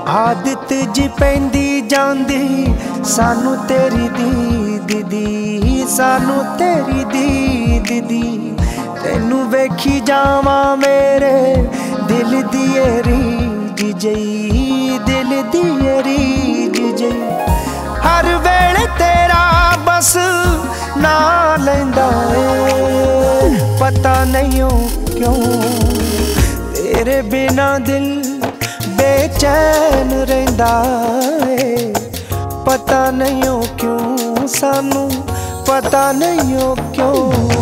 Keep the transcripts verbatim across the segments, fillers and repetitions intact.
आदत जी पैंदी जांदी सानू तेरी दीद दी, सानू तेरी दीद दी। तेनू वेखी जावा मेरे दिल दी रीज जई, दिल दी रीज जई। हर वेले तेरा बस ना लैंदा ए, पता नहीं क्यों तेरे बिना दिल बेचैन रहिंदा है। पता नहीं क्यों सानू, पता नहीं क्यों।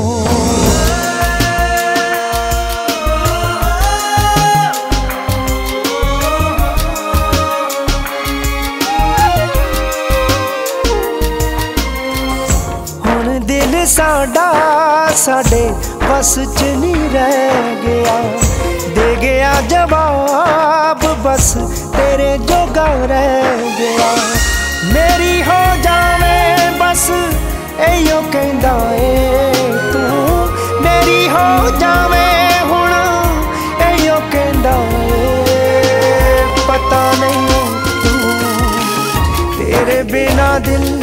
हुण दिल साडा साडे बस च नहीं रह गया, दे गया जवाब बस तेरे जोगा रह गया। मेरी हो जावे बस एयो कहंदा ए तू, मेरी हो जावे हुण एयो कहंदा ए। पता नहीं तू तेरे बिना दिल